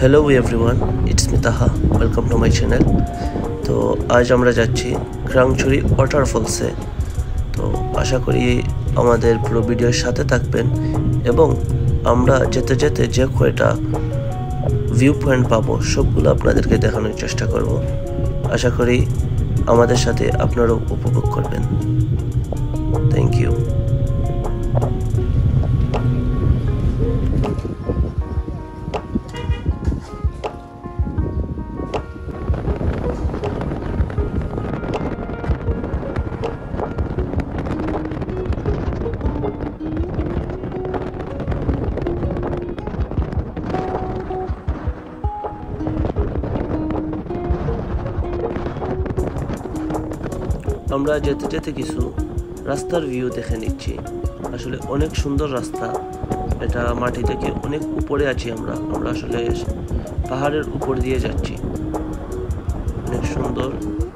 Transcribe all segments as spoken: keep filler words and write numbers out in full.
Hello everyone, it's me Taha. Welcome to my channel. तो आज আমরা যাচ্ছি ক্রাংছড়ি ওয়াটারফলসে। তো আশা করি আমাদের পুরো ভিডিওর সাথে থাকবেন এবং আমরা যেতে যেতে যে কয়টা ভিউ পয়েন্ট পাবো সবগুলো আপনাদেরকে দেখানোর চেষ্টা করব। আশা করি আমাদের সাথে আপনারাও উপভোগ করবেন। Thank you. আমরা যেতে যেতে কিছু রাস্তার ভিউ দেখে নিচ্ছি। আসলে অনেক সুন্দর রাস্তা, এটা মাটি থেকে অনেক উপরে আছি আমরা আমরা আসলে পাহাড়ের উপর দিয়ে যাচ্ছি। অনেক সুন্দর।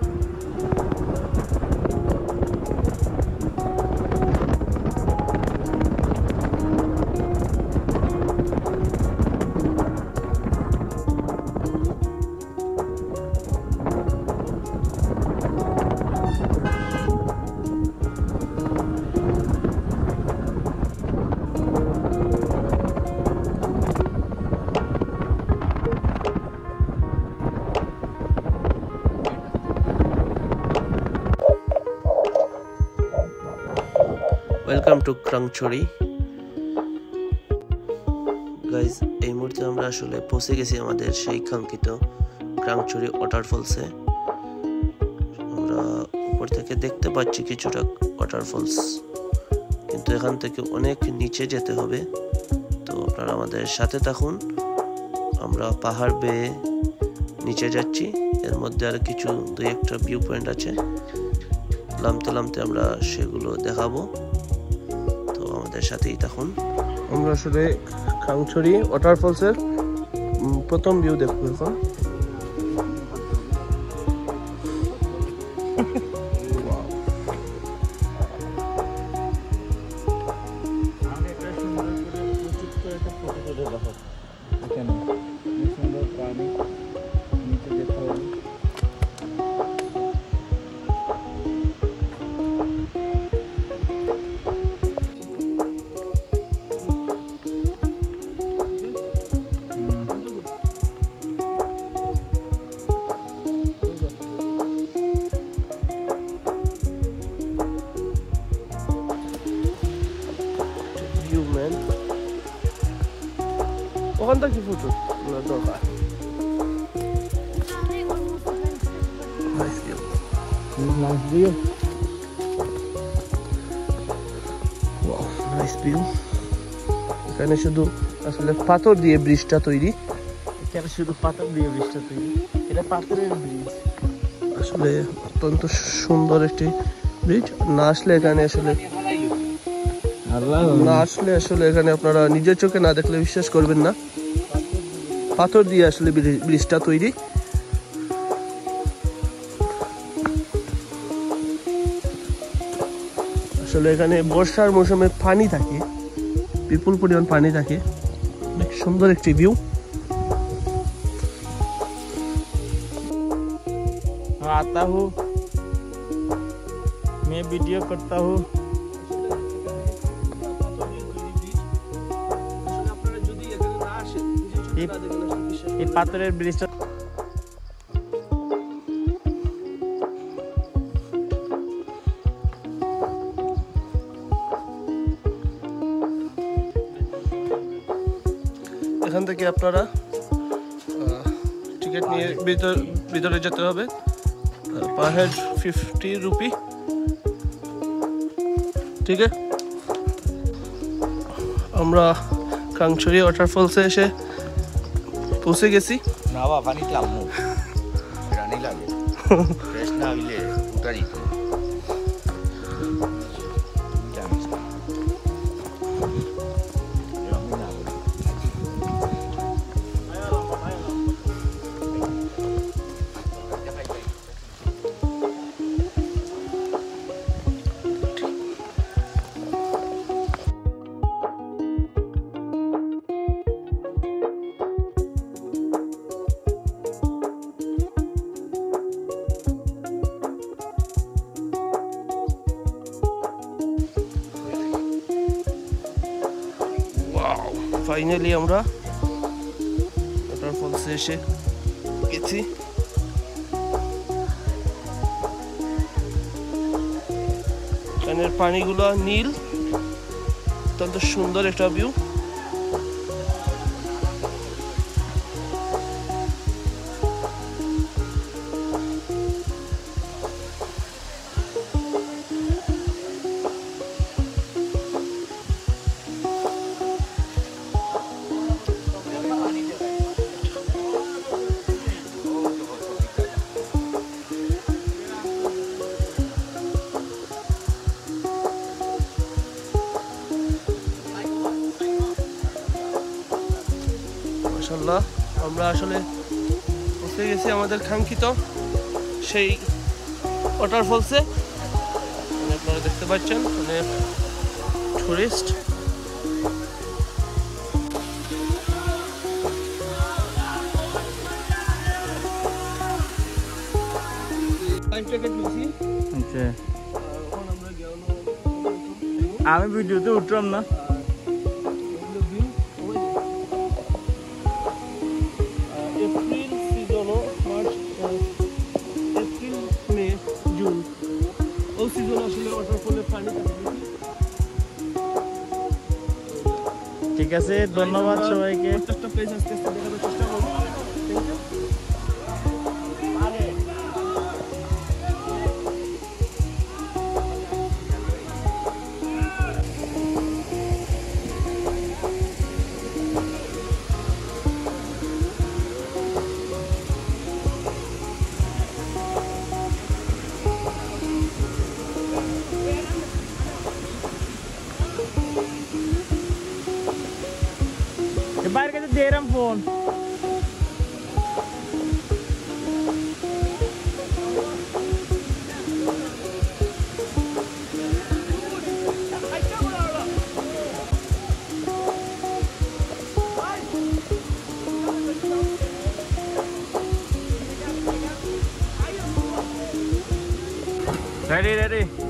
Welcome to Krangchhari guys. এই মুহূর্তে আমরা আসলে পৌঁছে গেছি আমাদের সেই কাঙ্ক্ষিত ক্রাংছড়ি ওয়াটারফলসে। আমরা উপর থেকে দেখতে পাচ্ছি কিছুটা ওয়াটারফলস, কিন্তু এখান থেকে অনেক নিচে যেতে হবে। তো আপনারা আমাদের সাথে থাকুন। আমরা পাহাড় বেয়ে নিচে যাচ্ছি। এর মধ্যে আর কিছু দুই একটা ভিউ পয়েন্ট আছে, নামতে নামতে আমরা সেগুলো দেখাবো। আমাদের সাথেই থাকুন। আমরা আসলে ক্রাংছড়ি ওয়াটারফলসের প্রথম ভিউ দেখবো এখন। ওখানটা কি ফটো দরকার? এখানে শুধু আসলে পাথর দিয়ে ব্রিজটা তৈরি। এখানে শুধু পাথর দিয়ে ব্রিজটা তৈরি। এটা পাথরের ব্রিজ। আসলে অত্যন্ত সুন্দর একটি ব্রিজ। না আসলে এখানে আসলে না আসলে আসলে এখানে আপনারা নিজের চোখে না দেখলে বিশ্বাস করবেন না। পাথর দিয়ে আসলে ব্রিজটা তৈরি। আসলে এখানে বর্ষার মৌসুমে পানি থাকে, বিপুল পরিমাণ পানি থাকে। অনেক সুন্দর একটি ভিউ। आता हूँ मैं, वीडियो करता हूँ। এই পাথরের ব্রিজটা এখান থেকে আপনারা টিকিট নিয়ে ভিতর ভিতরে যেতে হবে। Per head fifty rupee. ঠিক আছে, আমরা ক্রাংছড়ি ওয়াটারফলসে এসে পৌঁছে গেছি। নাওয়া পানি লামু রানী লাগে ফ্রেশ না হইলে উতারি তো ফাইনালি আমরা ওয়াটারফলসে এসে গেছি। এখানের পানিগুলো নীল, অত্যন্ত সুন্দর একটা ভিউ। মাশাআল্লাহ, আমরা আসলে পৌঁছে গেছি আমাদের কাঙ্ক্ষিত সেই ওয়াটারফলসে। আপনারা দেখতে পাচ্ছেন অনেক টুরিস্ট। আমি ভিডিওতে উঠলাম না। এপ্রিল সিজনও মার্চ এপ্রিল মে জুন ওই সিজন আসলে ওয়াটারফলের পানি থাকে বেশি। ঠিক আছে, ধন্যবাদ সবাইকে। প্রত্যেকটা প্লেস আস্তে আস্তে দেখানোর চেষ্টা করবো। বাইরে কাছে দিয়ে রাম ফোন। Ready, ready.